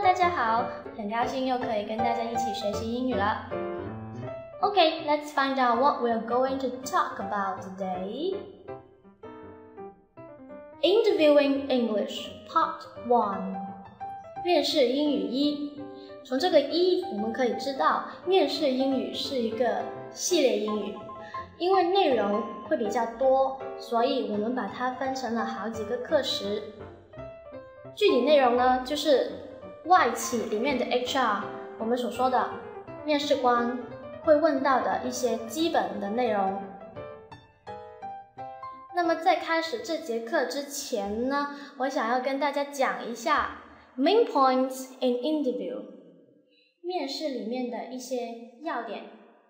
大家好，很高兴又可以跟大家一起学习英语了。Okay, let's find out what we're going to talk about today. Interviewing English Part 1. 面试英语一。从这个一，我们可以知道，面试英语是一个系列英语，因为内容会比较多，所以我们把它分成了好几个课时。具体内容呢，就是外企里面的 HR 我们所说的面试官会问到的一些基本的内容。那么在开始这节课之前呢，我想要跟大家讲一下 main points in interview 面试里面的一些要点。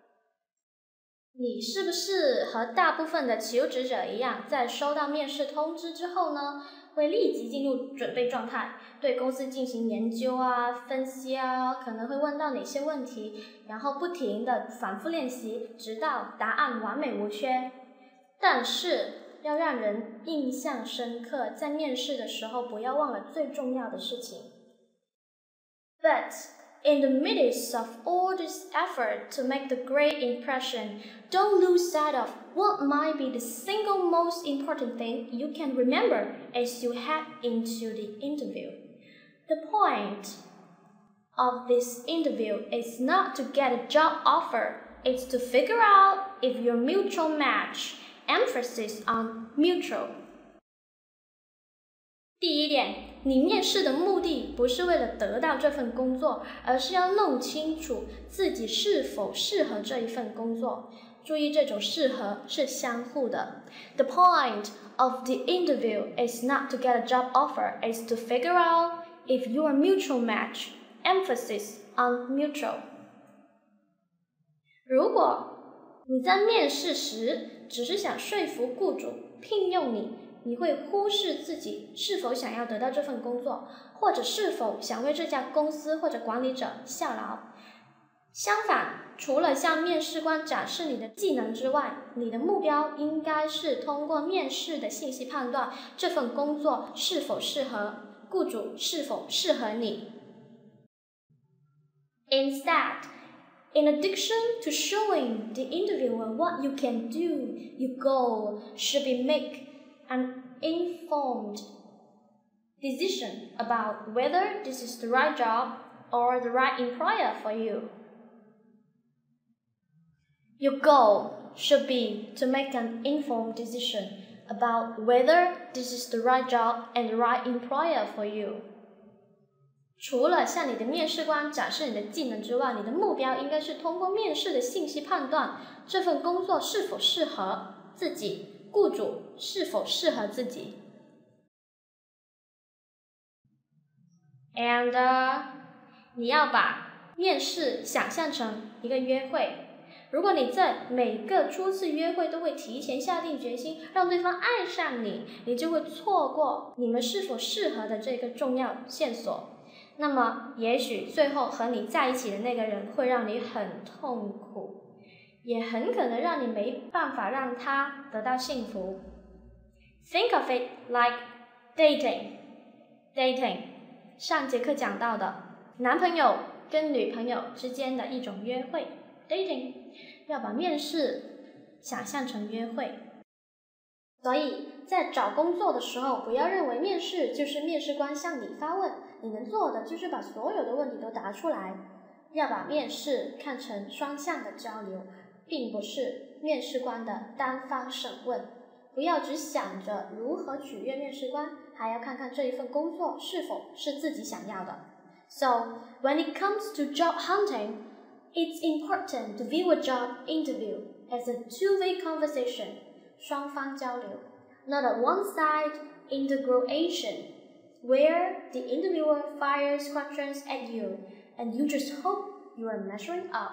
你是不是和大部分的求职者一样，在收到面试通知之后呢，会立即进入准备状态，对公司进行研究啊、分析啊，可能会问到哪些问题，然后不停地反复练习，直到答案完美无缺。但是要让人印象深刻，在面试的时候不要忘了最重要的事情。But in the midst of all this effort to make the great impression, don't lose sight of what might be the single most important thing you can remember as you head into the interview. The point of this interview is not to get a job offer, it's to figure out if you're mutual match. Emphasis on mutual. 第一点，你面试的目的不是为了得到这份工作，而是要弄清楚自己是否适合这一份工作。注意，这种适合是相互的。The point of the interview is not to get a job offer, it's to figure out if you are mutual match. Emphasis on mutual. 如果你在面试时只是想说服雇主聘用你，你会忽视自己是否想要得到这份工作，或者是否想为这家公司或者管理者效劳。相反，除了向面试官展示你的技能之外，你的目标应该是通过面试的信息判断这份工作是否适合雇主，是否适合你。Instead,in addition to showing the interviewer what you can do, your goal should be make an informed decision about whether this is the right job or the right employer for you. Your goal should be to make an informed decision about whether this is the right job and the right employer for you.除了向你的面试官展示你的技能之外，你的目标应该是通过面试的信息判断这份工作是否适合自己，雇主是否适合自己。And 你要把面试想象成一个约会。如果你在每个初次约会都会提前下定决心让对方爱上你，你就会错过你们是否适合的这个重要线索。那么也许最后和你在一起的那个人会让你很痛苦，也很可能让你没办法让他得到幸福。Think of it like dating. 上节课讲到的男朋友跟女朋友之间的一种约会 dating， 要把面试想象成约会。所以在找工作的时候，不要认为面试就是面试官向你发问，你能做的就是把所有的问题都答出来。要把面试看成双向的交流，并不是面试官的单方审问。不要只想着如何取悦面试官，还要看看这一份工作是否是自己想要的。So, when it comes to job hunting, it's important to view a job interview as a two-way conversation. 双方交流 not a one-side interrogation, where the interviewer fires questions at you, and you just hope you are measuring up.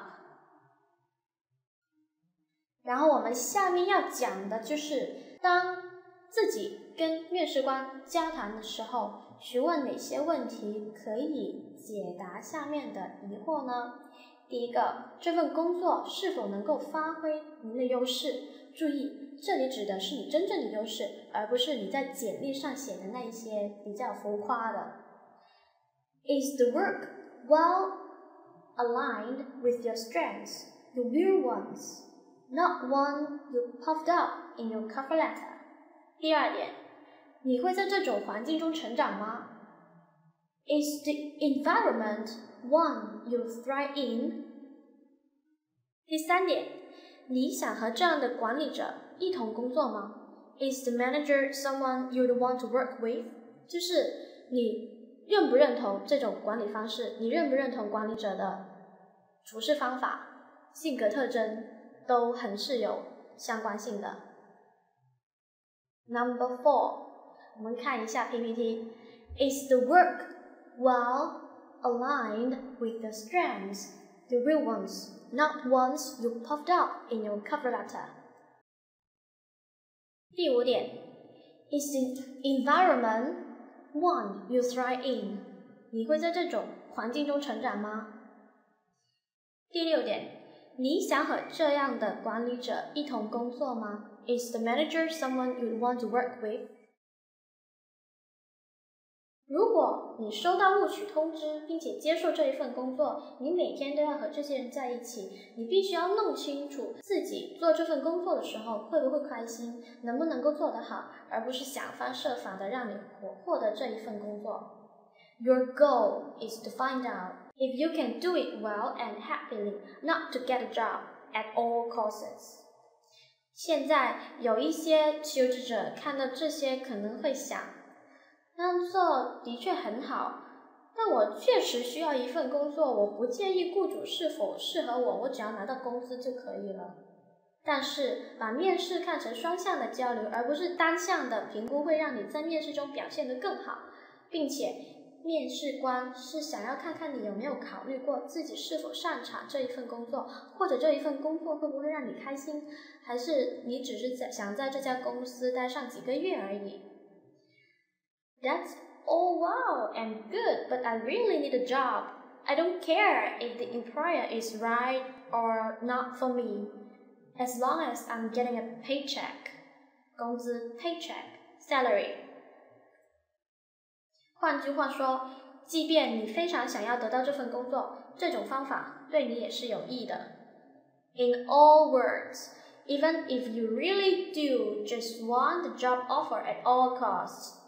然后我们下面要讲的就是，当自己跟面试官交谈的时候，询问哪些问题可以解答下面的疑惑呢？第一个，这份工作是否能够发挥您的优势？注意，这里指的是你真正的优势，而不是你在简历上写的那一些比较浮夸的。 Is the work well aligned with your strengths, the real ones, not one you puffed up in your cover letter? 第二点，你会在这种环境中成长吗？ Is the environment one you thrive in? 第三点，你想和这样的管理者一同工作吗？ Is the manager someone you'd want to work with? 就是你认不认同这种管理方式，你认不认同管理者的处事方法、性格特征都很是有相关性的。Number 4， 我们看一下 PPT。 Is the work well aligned with your strengths, the real ones, not ones you puffed up in your cover letter? 第5点 Is the environment one you thrive in? 你会在这种环境中成长吗？第6点，你想和这样的管理者一同工作吗？ Is the manager someone you'd want to work with? 如果你收到录取通知，并且接受这一份工作，你每天都要和这些人在一起，你必须要弄清楚自己做这份工作的时候会不会开心，能不能够做得好，而不是想方设法的让你获得这一份工作。Your goal is to find out if you can do it well and happily, not to get a job at all costs. 现在有一些求职者看到这些可能会想，那样做的确很好，但我确实需要一份工作，我不介意雇主是否适合我，我只要拿到工资就可以了。但是把面试看成双向的交流，而不是单向的评估，会让你在面试中表现得更好，并且面试官是想要看看你有没有考虑过自己是否擅长这一份工作，或者这一份工作会不会让你开心，还是你只是想在这家公司待上几个月而已。That's all wow and good, but I really need a job. I don't care if the employer is right or not for me, as long as I'm getting a paycheck. 工资 paycheck, salary. 换句话说，即便你非常想要得到这份工作，这种方法对你也是有益的。In all words, even if you really do just want the job offer at all costs,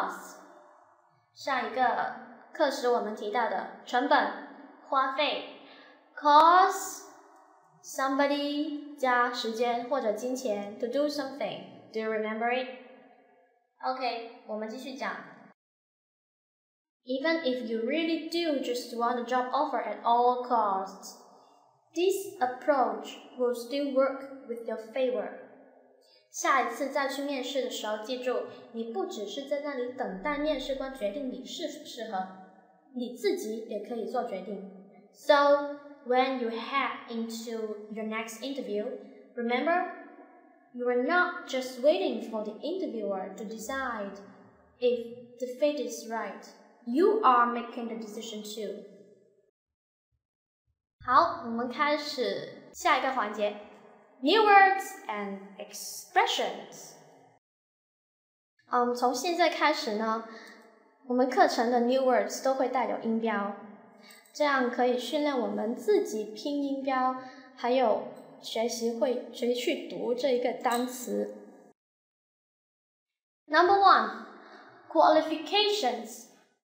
上一个课时我们提到的成本、花费 cost somebody 加时间或者金钱 to do something. Do you remember it? OK, 我们继续讲。Even if you really do just want a job offer at all costs, this approach will still work with your favor. 下一次再去面试的时候，记住，你不只是在那里等待面试官决定你是否适合，你自己也可以做决定。So, when you head into your next interview, remember, you are not just waiting for the interviewer to decide if the fit is right. You are making the decision too. 好，我们开始下一个环节。New words and expressions. 从现在开始呢，我们课程的 new words 都会带有音标，这样可以训练我们自己拼音标，还有学习去读这一个单词。Number 1, qualifications.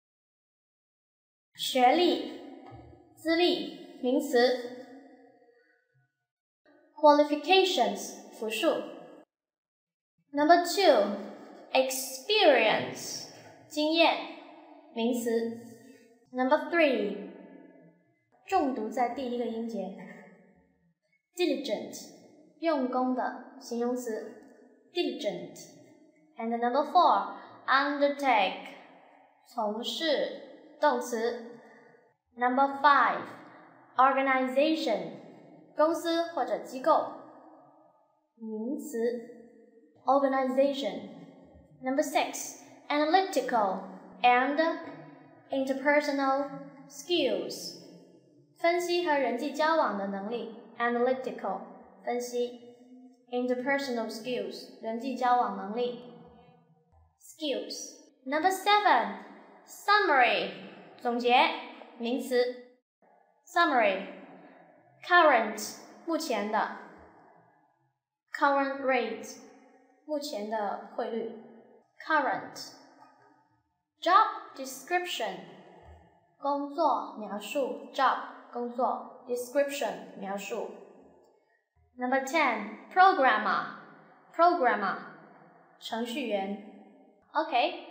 学历、资历，名词。Qualifications 复数。Number 2, experience 经验，名词。Number 3, 重读在第一个音节。Diligent 用功的，形容词。Diligent. And number 4, undertake 从事，动词。Number 5, organization 公司或者机构，名词 organization. Number 6, analytical and interpersonal skills 分析和人际交往的能力 analytical 分析 interpersonal skills 人际交往能力 skills. Number 7, summary 总结，名词 summary current 目前的 current rate 目前的汇率 current job description 工作描述 job 工作 description 描述 Number 10 programmer 程序员 OK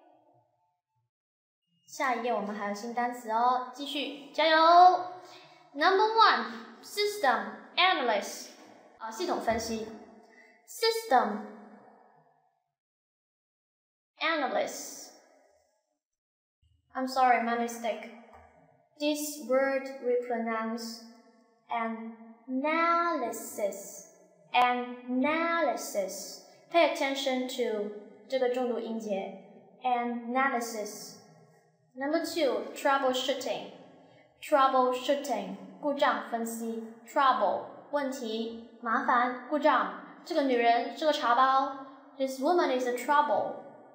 下一页我们还有新单词哦，继续加油 Number 1 system analyst 系统分析 system analyst I'm sorry, my mistake. This word we pronounce analysis. Analysis. Pay attention to 这个重读音节 analysis. Number 2, troubleshooting. Troubleshooting. 故障分析 trouble 问题麻烦故障这个女人是个茶包 This woman is a trouble.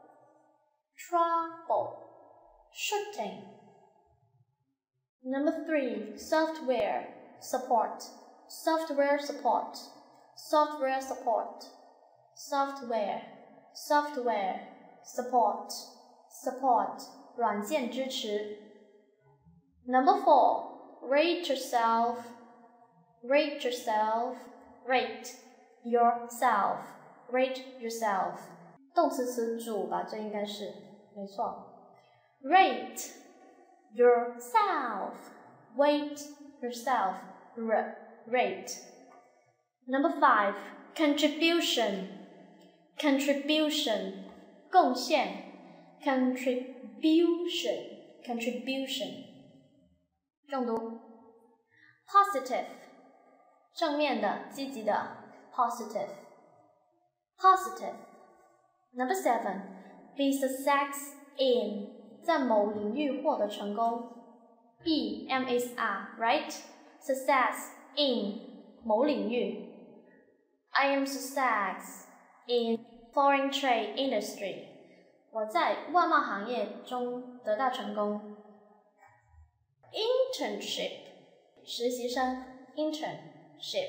Troubleshooting. Number 3, software support. Software support. Software support. Software. Software. Support. Support. 软件支持。Number 4, rate yourself. Rate yourself. Rate yourself. Rate yourself. 动词词主吧，这应该是没错。Rate yourself. Wait yourself. Rate. Number 5, contribution. Contribution. 贡献 Contribution. Contribution. 重读 Positive. 正面的积极的 Positive. Positive. Number 7, be success in 在某领域获得成功 Be, M-S-R, right? Success in 某领域 I am success in foreign trade industry. 我在外贸行业中得到成功 Internship. 实习生 Internship.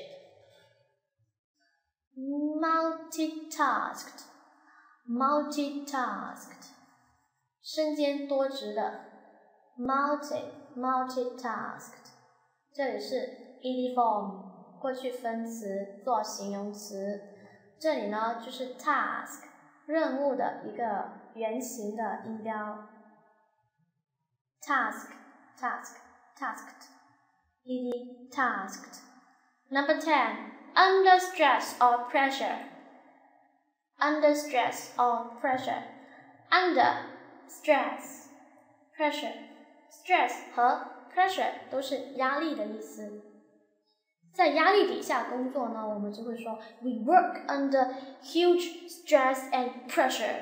Multitasked. Multitasked. 身兼多职的 multitasked 这里是 ed form 过去分词做形容词这里呢就是 task 任务的一个原型的音标 tasked ed tasked Number 10 under stress or pressure under stress or pressure under stress, pressure, stress 和 pressure 都是压力的意思。在压力底下工作呢，我们就会说 We work under huge stress and pressure.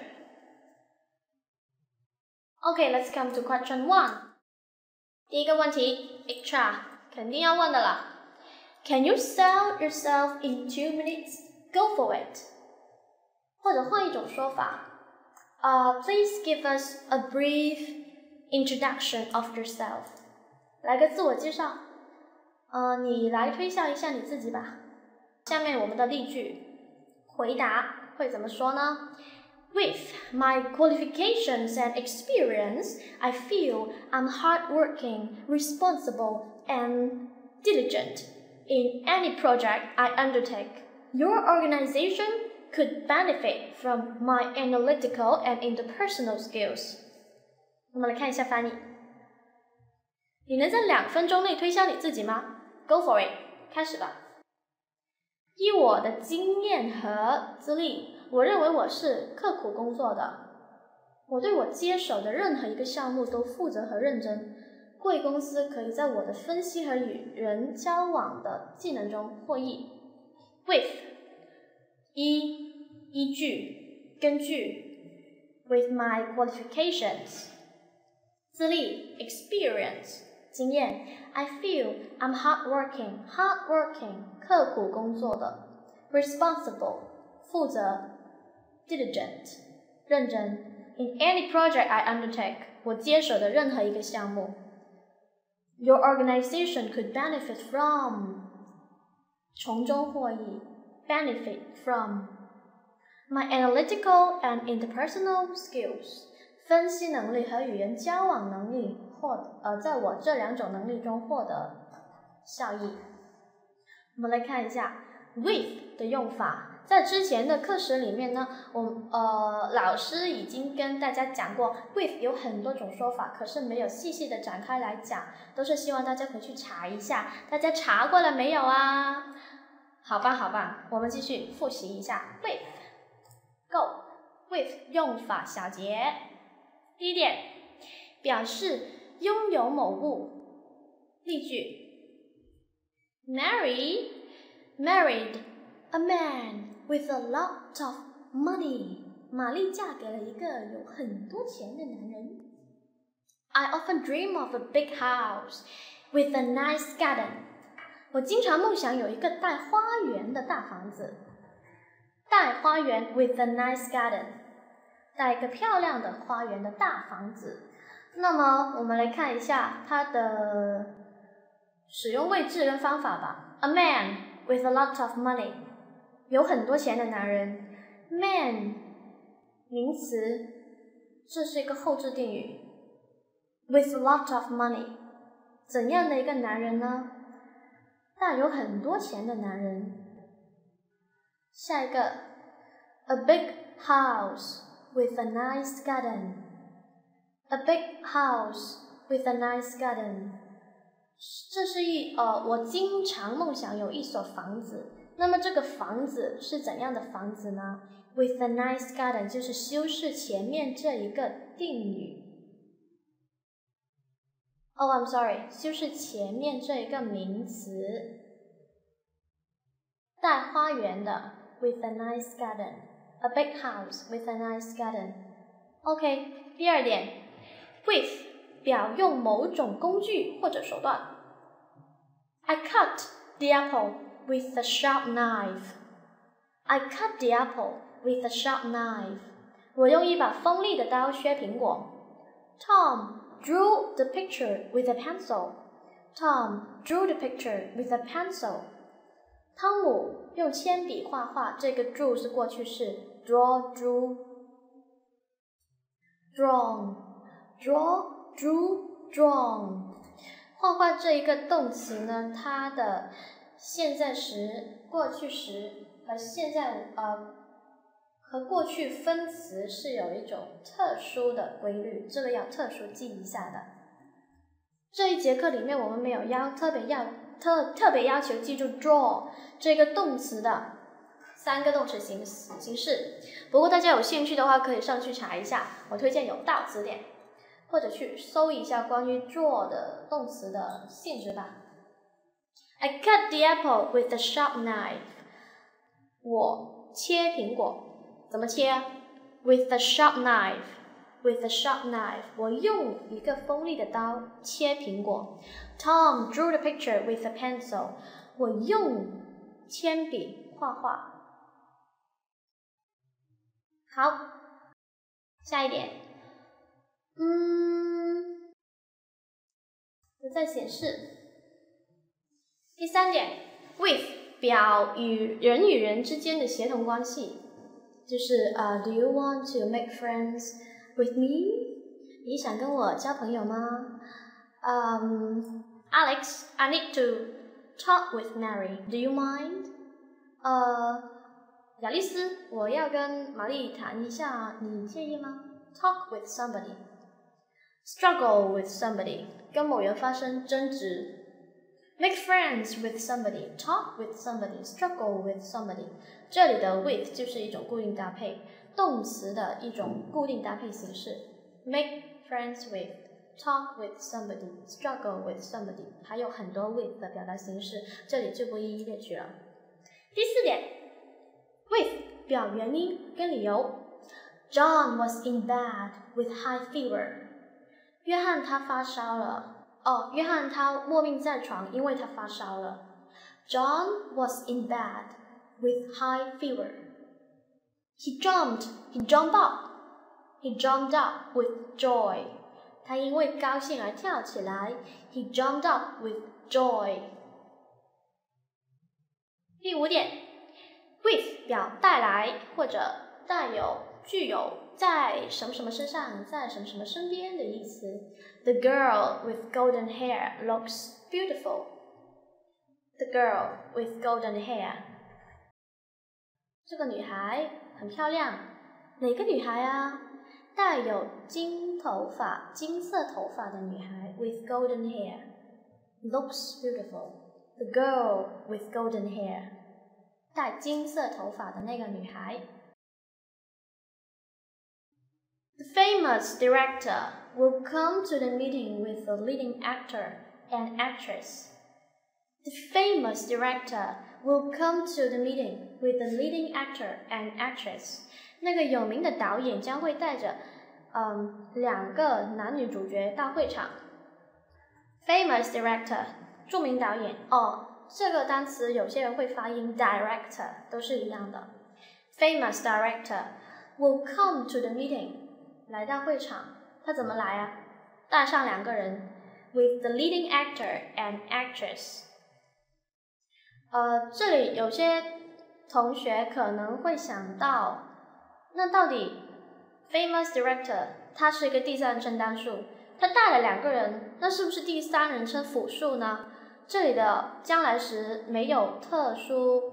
Okay, let's come to question 1. 第一个问题 extra 肯定要问的啦。Can you sell yourself in 2 minutes? Go for it. 或者换一种说法。Please give us a brief introduction of yourself. 来个自我介绍。你来推销一下你自己吧。下面我们的例句回答会怎么说呢 With my qualifications and experience, I feel I'm hardworking, responsible, and diligent in any project I undertake. Your organization could benefit from my analytical and interpersonal skills. 我们来看一下翻译。你能在2分钟内推销你自己吗 ？Go for it， 开始吧。依我的经验和资历，我认为我是刻苦工作的。我对我接手的任何一个项目都负责和认真。贵公司可以在我的分析和与人交往的技能中获益。With 依据根据 with my qualifications 资历 experience 经验 I feel I'm hardworking 刻苦工作的 responsible 负责 diligent 认真 in any project I undertake 我接手的任何一个项目。Your organization could benefit from 从中获益 benefit from my analytical and interpersonal skills 分析能力和与人交往能力在我这2种能力中获得效益。我们来看一下 with 的用法。在之前的课时里面呢，老师已经跟大家讲过 with 有很多种说法，可是没有细细的展开来讲，都是希望大家回去查一下。大家查过了没有啊？好吧，我们继续复习一下 with go with 用法小节。第一点，表示拥有某物。例句 married a man with a lot of money 玛丽嫁给了一个有很多钱的男人。I often dream of a big house with a nice garden 我经常梦想有一个带花园的大房子。带花园 with a nice garden 带一个漂亮的花园的大房子。那么我们来看一下它的使用位置跟方法吧。 A man with a lot of money 有很多钱的男人。 Man 名词，这是一个后置定语。 With a lot of money 怎样的一个男人呢？带有很多钱的男人。下一个 A big house with a nice garden A big house with a nice garden 这是我经常梦想有一所房子。那么这个房子是怎样的房子呢？ With a nice garden 就是修饰前面这一个定语。I'm sorry， 修饰前面这一个名词。带花园的 with a nice garden A big house with a nice garden OK， 第二点 with 表用某种工具或者手段。 I cut the apple with a sharp knife I cut the apple with a sharp knife 我用一把锋利的刀削苹果。 Tom drew the picture with a pencil Tom drew the picture with a pencil 汤姆用铅笔画画，这个 drew 是过去式 draw drew drawn draw drew drawn 画画这一个动词呢，它的现在时、过去时和现在和过去分词是有一种特殊的规律，这个要特殊记一下的。这一节课里面我们没有特别要求记住 draw 这个动词的3个动词形式。不过大家有兴趣的话，可以上去查一下，我推荐有道词典，或者去搜一下关于 draw 的动词的性质吧。I cut the apple with a sharp knife 我切苹果，怎么切？With a sharp knife With a sharp knife 我用一个锋利的刀切苹果。 Tom drew the picture with a pencil 我用铅笔画画。好，下一点不再显示。第3点 with 表与人之间的协同关系，就是Do you want to make friends with me 你想跟我交朋友吗？Alex, I need to talk with Mary. Do you mind? 亚丽丝，我要跟玛丽谈一下，你介意吗？ Talk with somebody. Struggle with somebody. 跟某人发生争执。Make friends with somebody. Talk with somebody. Struggle with somebody. 这里的 with 就是一种固定搭配，动词的一种固定搭配形式。Make friends with.Talk with somebody, struggle with somebody 还有很多 with 的表达形式，这里就不一一列举了。第4点 with 表原因跟理由。 John was in bed with high fever 约翰他发烧了。约翰他卧病在床，因为他发烧了。 John was in bed with high fever. He jumped up with joy 他因为高兴而跳起来 ，He jumped up with joy。第5点 ，with 表带来或者带有、具有在什么什么身上，在什么什么身边的意思。The girl with golden hair looks beautiful. The girl with golden hair. 这个女孩很漂亮。哪个女孩啊？带有金色头发的女孩 with golden hair looks beautiful. The girl with golden hair. 带金色头发的那个女孩。The famous director will come to the meeting with the leading actor and actress. The famous director will come to the meeting with the leading actor and actress. 那个有名的导演将会带着2个男女主角到会场。Famous director 著名导演这个单词有些人会发音 director 都是一样的。Famous director will come to the meeting 来到会场，他怎么来啊？带上2个人 with the leading actor and actress。这里有些同学可能会想到，那到底 famous director 它是一个第三人称单数，他带了2个人，那是不是第三人称复数呢？这里的将来时没有特殊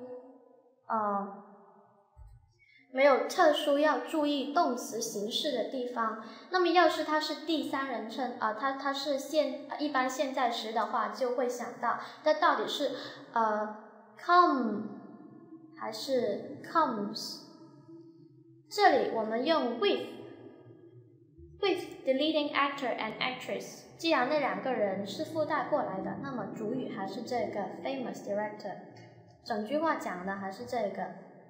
要注意动词形式的地方。那么要是它是第三人称它是一般现在时的话，就会想到它到底是come 还是 comes。这里我们用 with the leading actor and actress。既然那2个人是附带过来的，那么主语还是这个 famous director， 整句话讲的还是这个。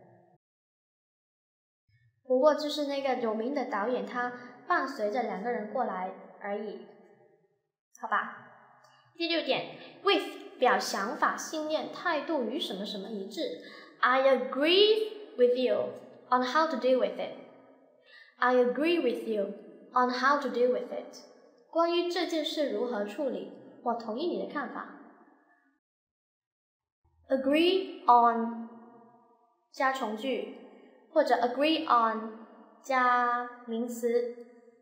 不过就是那个有名的导演，他伴随着2个人过来而已，好吧。第6点 ，with 表想法、信念、态度与什么什么一致。I agree with you on how to deal with it. I agree with you on how to deal with it. 关于这件事如何处理，我同意你的看法。Agree on 加从句，或者 agree on 加名词，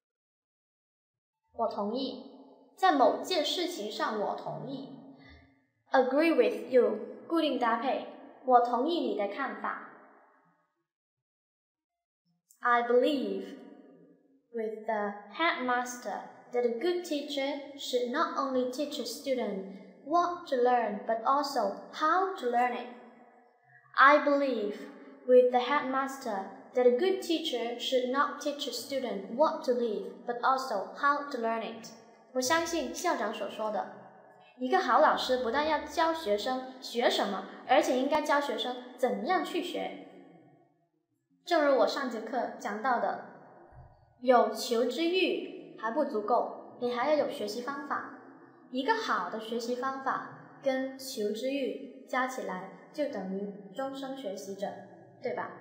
我同意。在某件事情上，我同意。Agree with you 固定搭配，我同意你的看法。I believe with the headmaster that a good teacher should not only teach a student what to learn, but also how to learn it. I believe with the headmaster that a good teacher should not teach a student what to live, but also how to learn it. 我相信校长所说的，一个好老师不但要教学生学什么，而且应该教学生怎样去学。正如我上节课讲到的，有求知欲还不足够，你还要有学习方法。一个好的学习方法跟求知欲加起来就等于终生学习者，对吧？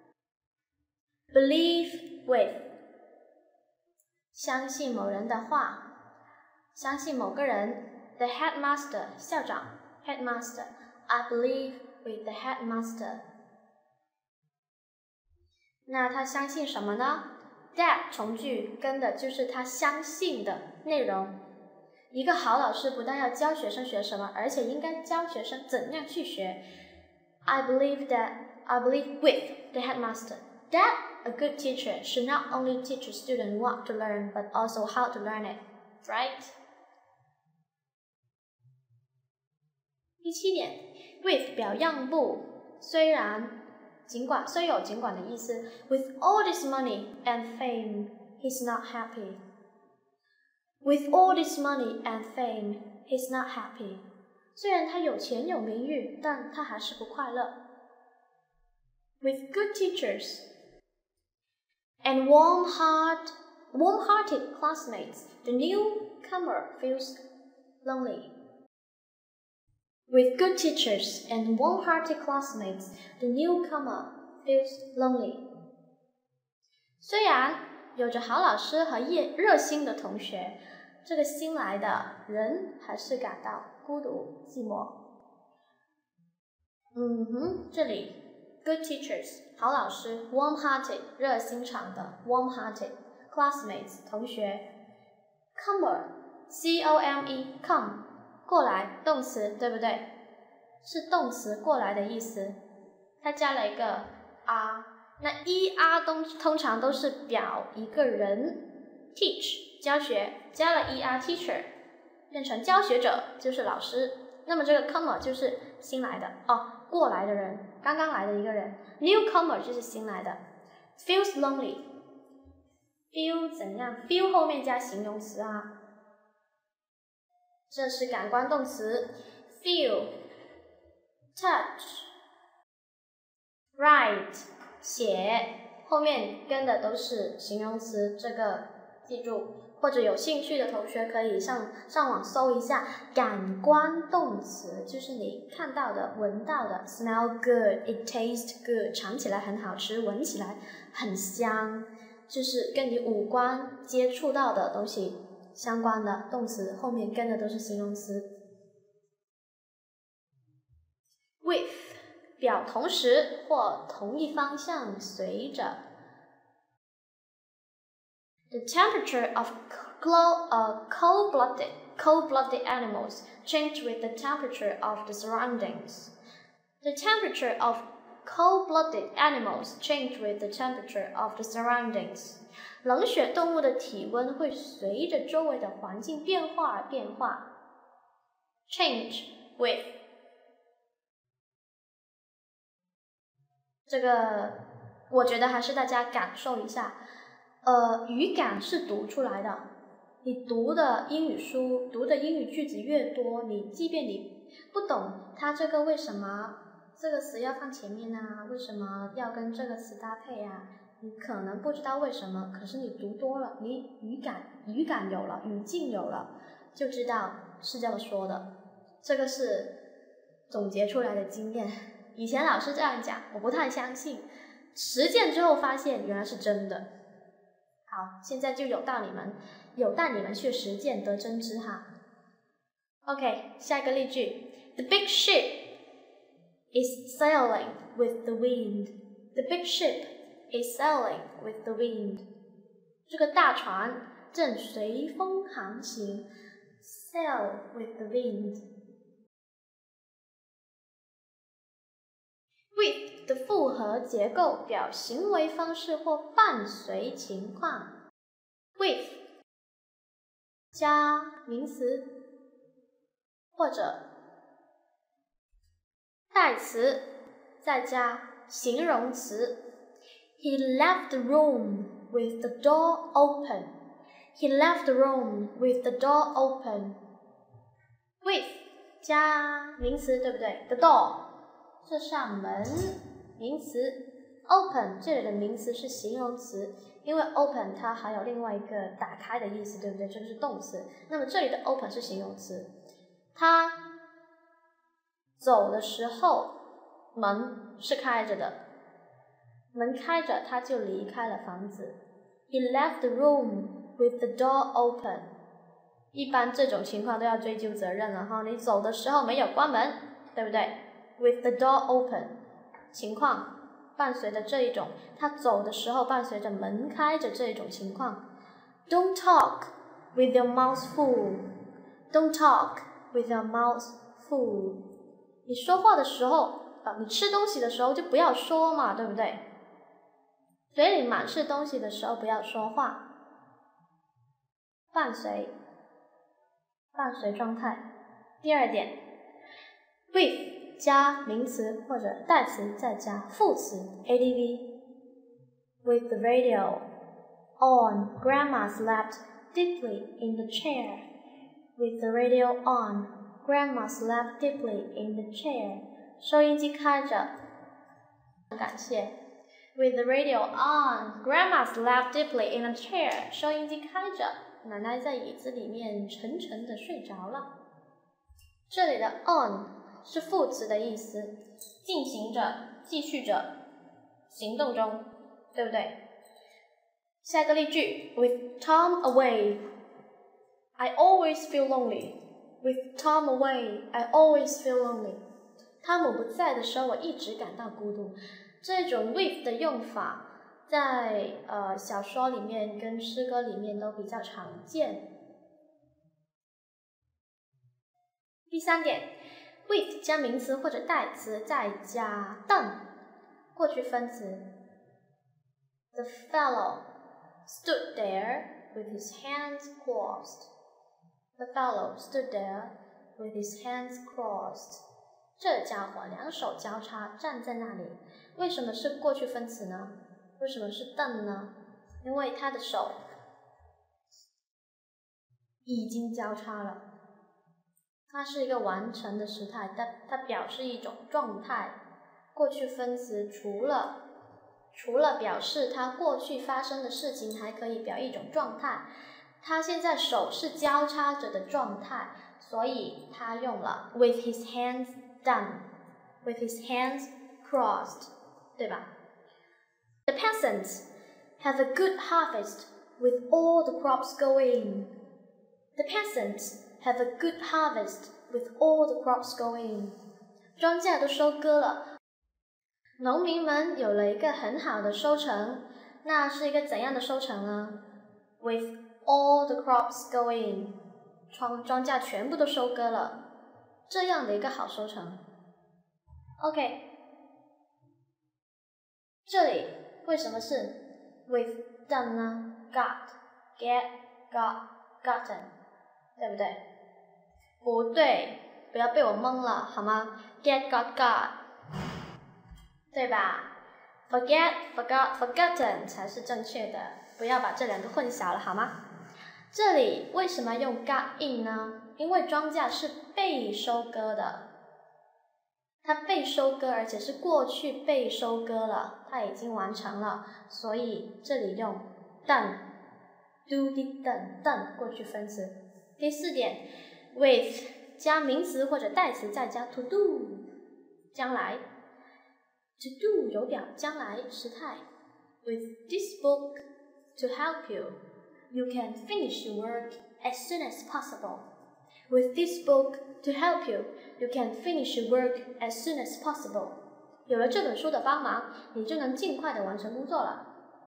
Believe with 相信某人的话，相信某个人。 The headmaster 校长 headmaster I believe with the headmaster。 那他相信什么呢？ That 从句跟的就是他相信的内容。一个好老师不但要教学生学什么，而且应该教学生怎样去学。I believe with the headmaster that a good teacher should not only teach a student what to learn, but also how to learn it, right? 第7点 ，with 表让步，虽有尽管的意思。With all this money and fame, he's not happy. With all this money and fame, he's not happy. 虽然他有钱有名誉，但他还是不快乐。With good teachers and warm-hearted classmates, the newcomer feels lonely. With good teachers and warm-hearted classmates, the newcomer feels lonely. 虽然有着好老师和热心的同学，这个新来的人还是感到孤独寂寞。这里 good teachers 好老师 warm-hearted 热心肠的 warm-hearted classmates 同学 comer C-O-M-E come 过来动词对不对？是动词过来的意思，它加了一个 r， 那 er 通常都是表一个人 teach 教学，加了 er teacher 变成教学者就是老师，那么这个 comer 就是新来的过来的人，刚刚来的一个人 newcomer 就是新来的 feels lonely feel 怎样 feel 后面加形容词啊，这是感官动词 feel touch write 写，后面跟的都是形容词，这个记住，或者有兴趣的同学可以上网搜一下感官动词，就是你看到的闻到的 smell good it tastes good 尝起来很好吃，闻起来很香，就是跟你五官接触到的东西相关的动词，后面跟的都是形容词。 with 表同时或同一方向，随着 The temperature of cold-blooded animals changed with the temperature of the surroundings. The temperature of cold-blooded animals changed with the temperature of the surroundings. 冷血动物的体温会随着周围的环境变化而变化。Change with 这个，我觉得还是大家感受一下。语感是读出来的，你读的英语书，读的英语句子越多，即便你不懂它这个为什么这个词要放前面啊，为什么要跟这个词搭配啊，你可能不知道为什么，可是你读多了，你语感有了，语境有了，就知道是这么说的。这个是总结出来的经验，以前老师这样讲，我不太相信，实践之后发现原来是真的。好，现在就有待你们去实践得真知哈。OK， 下一个例句 ：The big ship is sailing with the wind. The big ship is sailing with the wind. 这个大船正随风航行 ，sail with the wind. With 的复合结构表行为方式或伴随情况 ，with 加名词或者代词，再加形容词。He left the room with the door open. He left the room with the door open. With 加名词，对不对 ？The door 这扇门，名词 open 这里的名词是形容词，因为 open 它还有另外一个打开的意思，对不对？这个是动词，那么这里的 open 是形容词。他走的时候门是开着的，门开着他就离开了房子。He left the room with the door open. 一般这种情况都要追究责任了哈，你走的时候没有关门，对不对？With the door open 情况伴随着这一种，他走的时候伴随着门开着这一种情况。Don't talk with your mouth full. Don't talk with your mouth full. 你说话的时候，你吃东西的时候就不要说嘛，对不对？嘴里满是东西的时候不要说话。伴随状态。第二点 ，with 加名词或者代词，再加副词 adv。With the radio on, Grandma slept deeply in the chair. With the radio on, Grandma slept deeply in the chair. 收音机开着，感谢。With the radio on, Grandma slept deeply in a chair. 收音机开着，奶奶在椅子里面沉沉地睡着了。这里的 on 是副词的意思，进行着、继续着、行动中，对不对？ 下一个例句 ，With Tom away, I always feel lonely. With Tom away, I always feel lonely. 汤姆不在的时候，我一直感到孤独。这种 with 的用法，在小说里面跟诗歌里面都比较常见。第3点 ，with 加名词或者代词，再加 done 过去分词。The fellow stood there with his hands crossed. The fellow stood there with his hands crossed. 这家伙两手交叉站在那里。为什么是过去分词呢？为什么是 done 呢？因为他的手已经交叉了。它是一个完成的时态，它表示一种状态。过去分词除了表示它过去发生的事情，还可以表一种状态。他现在手是交叉着的状态，所以他用了 with his hands done, with his hands crossed， 对吧？ The peasants have a good harvest with all the crops going. The peasants have a good harvest with all the crops going. 庄稼都收割了，农民们有了一个很好的收成。那是一个怎样的收成呢？ With all the crops going. 庄稼全部都收割了，这样的一个好收成。OK， 这里为什么是 with done 呢？ Got, get, got, gotten， 对不对？不对，不要被我蒙了好吗？ Get, got, got， 对吧？ Forget, forgot, forgotten 才是正确的，不要把这两个混淆了好吗？这里为什么用 got in 呢？因为庄稼是被收割的，它被收割，而且是过去被收割了，它已经完成了，所以这里用 done, do did done 过去分词。第4点 with 加名词或者代词，再加 to do 将来。To do 有表将来时态。With this book to help you, you can finish your work as soon as possible. With this book to help you, you can finish your work as soon as possible. 有了这本书的帮忙，你就能尽快的完成工作了。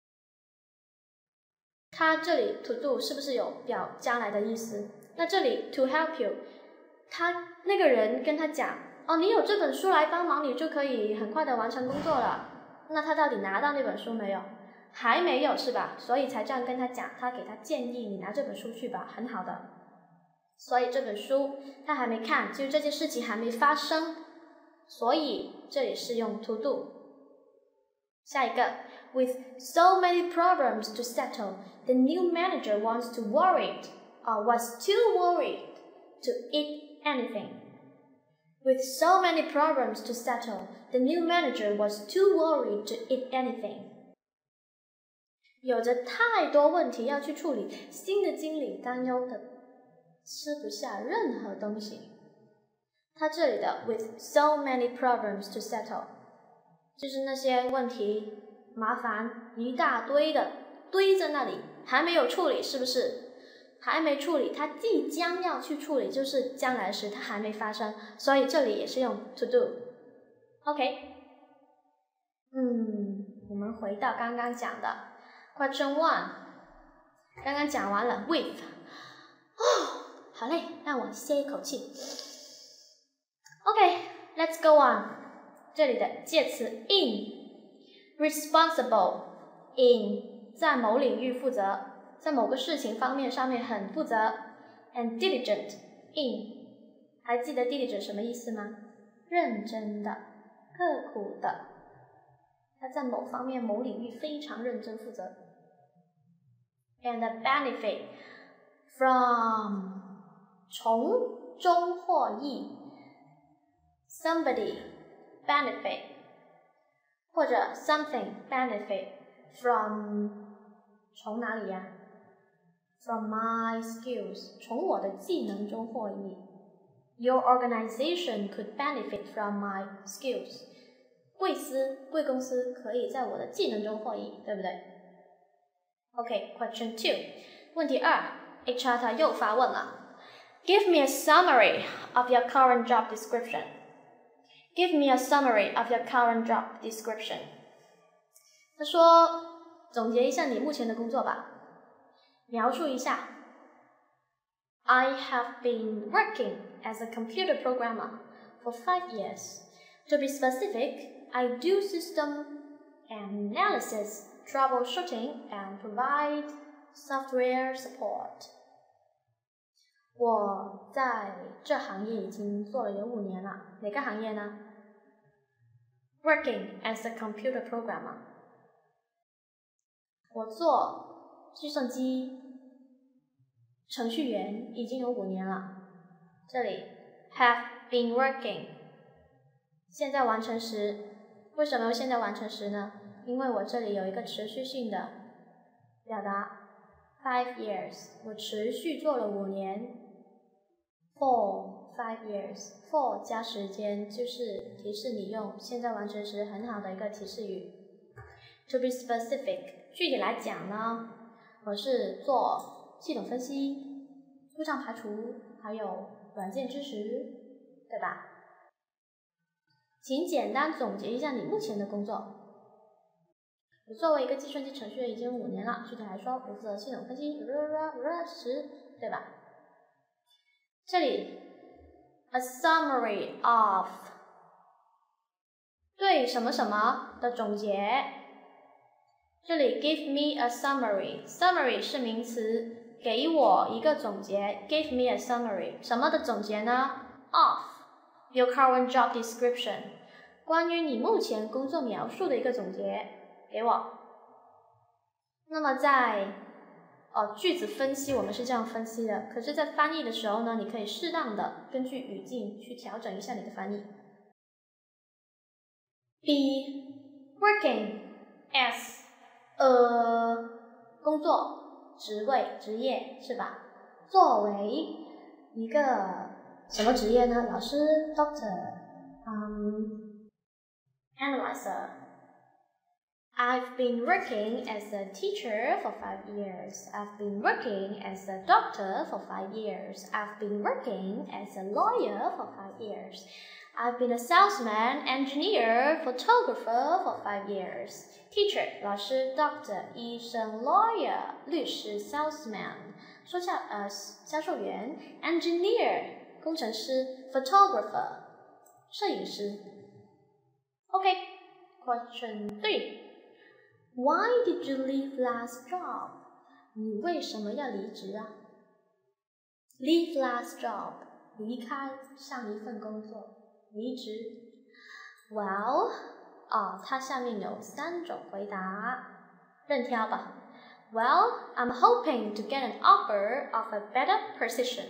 它这里 to do 是不是有表将来的意思？那这里 to help you， 他那个人跟他讲，哦，你有这本书来帮忙，你就可以很快的完成工作了。那他到底拿到那本书没有？还没有是吧？所以才这样跟他讲，他给他建议，你拿这本书去吧，很好的。所以这本书他还没看，就是这件事情还没发生，所以这里是用 to do。下一个 ，with so many problems to settle, the new manager was too worried to eat anything. With so many problems to settle, the new manager was too worried to eat anything. 有着太多问题要去处理，新的经理担忧的吃不下任何东西。他这里的 with so many problems to settle 就是那些问题麻烦一大堆的堆在那里，还没有处理，是不是？还没处理，他即将要去处理，就是将来时，他还没发生，所以这里也是用 to do。OK， 我们回到刚刚讲的 Question 1， 刚刚讲完了 with， 好累，让我歇一口气。OK，let's go on。这里的介词 in，responsible in 在某领域负责，在某个事情方面上面很负责 ，and diligent in， 还记得 diligent 什么意思吗？认真的、刻苦的，他在某方面、某领域非常认真负责。and benefit from 从中获益 ，somebody benefit 或者 something benefit from 从哪里呀？From my skills 从我的技能中获益。Your organization could benefit from my skills 贵公司可以在我的技能中获益，对不对 OK, question 2. 问题2 ，HR 他又发问了。Give me a summary of your current job description. Give me a summary of your current job description. 他说，总结一下你目前的工作吧，描述一下。I have been working as a computer programmer for 5 years. To be specific, I do system analysis, troubleshooting, and provide software support. 我在这行业已经做了有5年了。哪个行业呢？ Working as a computer programmer. 我做计算机程序员已经有5年了。这里 have been working 现在完成时，为什么用现在完成时呢？因为我这里有一个持续性的表达 5 years， 我持续做了5年。For 5 years， for 加时间就是提示你用现在完成时很好的一个提示语。To be specific， 具体来讲呢，我是做系统分析、故障排除，还有软件支持，对吧？请简单总结一下你目前的工作。我作为一个计算机程序员已经5年了，具体来说，负责系统分析，对吧？这里 a summary of 对什么什么的总结。这里 give me a summary， summary 是名词，给我一个总结 give me a summary， 什么的总结呢？ of your current job description， 关于你目前工作描述的一个总结，给我。那么在句子分析我们是这样分析的，可是在翻译的时候呢，你可以适当的根据语境去调整一下你的翻译。Be working as a 工作、职位、职业是吧？作为一个什么职业呢？老师 Doctor Analyzer。I've been working as a teacher for 5 years. I've been working as a doctor for 5 years. I've been working as a lawyer for 5 years. I've been a salesman, engineer, photographer for 5 years. Teacher 老师 doctor 医生 lawyer 律师 salesman 销售员 engineer 工程师 photographer 摄影师。Okay, question 3.Why did you leave last job? 你为什么要离职啊？ Leave last job， 离开上一份工作，离职。Well， 它下面有3种回答，任挑吧。Well, I'm hoping to get an offer of a better position.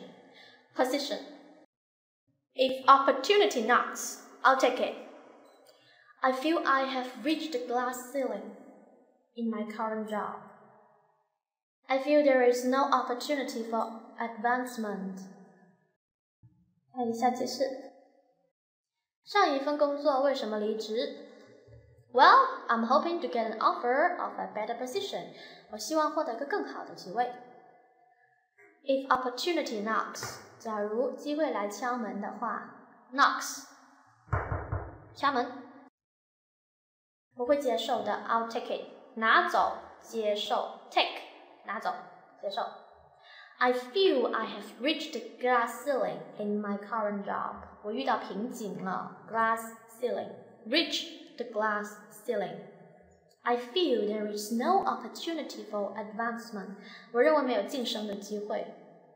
If opportunity knocks, I'll take it. I feel I have reached the glass ceiling.In my current job, I feel there is no opportunity for advancement. 看一下解释。上一份工作为什么离职 ？Well, I'm hoping to get an offer of a better position. 我希望获得一个更好的职位。If opportunity knocks， 假如机会来敲门的话 ，knocks， 敲门，我会接受的。I'll take it。拿走，接受 ，take 拿走，接受。I feel I have reached the glass ceiling in my current job. 我遇到瓶颈了 ，glass ceiling. Reach the glass ceiling. I feel there is no opportunity for advancement. 我认为没有晋升的机会。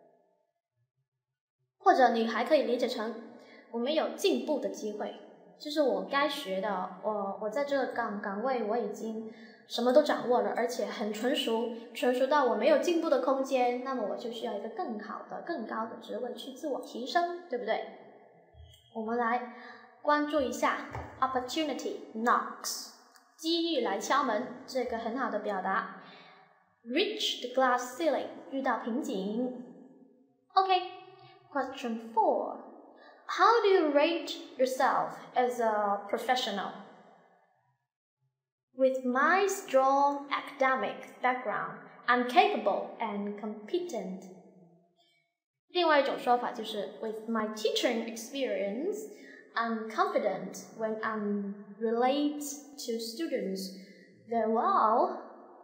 或者你还可以理解成我没有进步的机会，就是我该学的，我在这个岗位我已经什么都掌握了，而且很纯熟到我没有进步的空间，那么我就需要一个更好的、更高的职位去自我提升，对不对？我们来关注一下 opportunity knocks， 机遇来敲门，这个很好的表达。Reach the glass ceiling， 遇到瓶颈。Okay, question 4. How do you rate yourself as a professional?With my strong academic background, I'm capable and competent. 另外一种说法就是 With my teaching experience, I'm confident when I relate to students very well.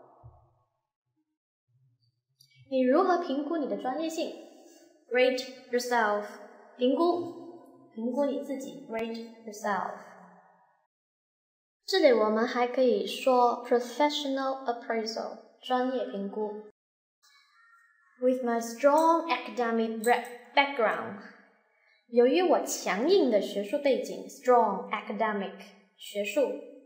你如何评估你的专业性 ？Rate yourself. 评估你自己 Rate yourself. 这里我们还可以说 professional appraisal. 专业评估。With my strong academic background. 由于我强硬的学术背景 strong academic 学术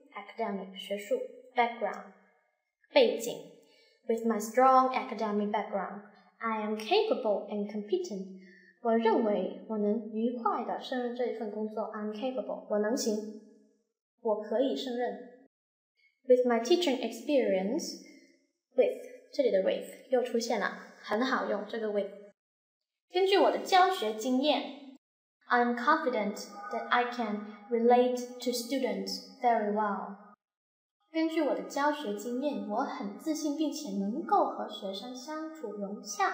background 背景 With my strong academic background, I am capable and competent. 我认为我能愉快地胜任这一份工作 I'm capable 我能行，我可以胜任。With my teaching experience, with 这里的 with 又出现了，很好用这个 with。根据我的教学经验 I'm confident that I can relate to students very well. 根据我的教学经验，我很自信并且能够和学生相处融洽。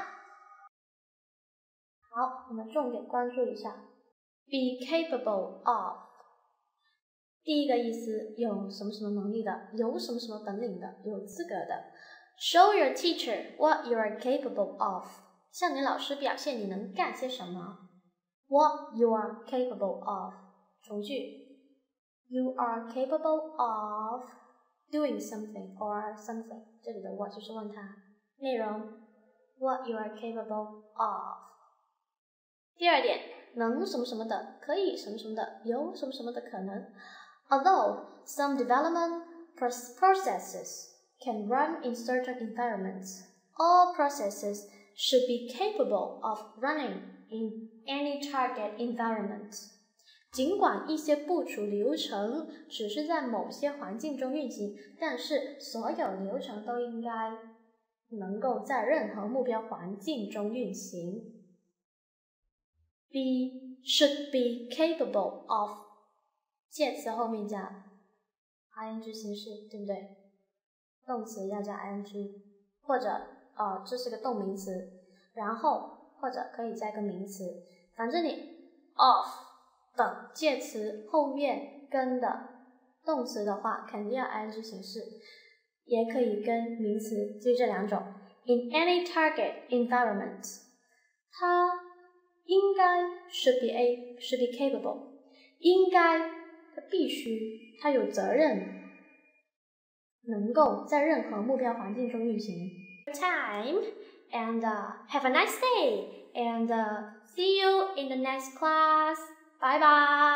好，我们重点关注一下 be capable of 第一个意思，有什么什么能力的，有什么什么本领的，有资格的。Show your teacher what you are capable of. 向你老师表现你能干些什么。What you are capable of. 重句 You are capable of doing something or something. 这里的 what 就是问他。内容 What you are capable of. 第二点，能什么什么的，可以什么什么的，有什么什么的可能。Although some development processes can run in certain environments, all processes should be capable of running in any target environment. 尽管一些部署流程只是在某些环境中运行，但是所有流程都应该能够在任何目标环境中运行。Be should be capable of 介词后面加 ing 形式，对不对？动词要加 ing， 或者这是个动名词，然后或者可以加个名词，反正你 of 等介词后面跟的动词的话，肯定要 ing 形式，也可以跟名词，就这两种。In any target environment， 它应该 should be capable， 应该它必须，它有责任能够在任何目标环境中运行。Time and have a nice day and see you in the next class. Bye bye.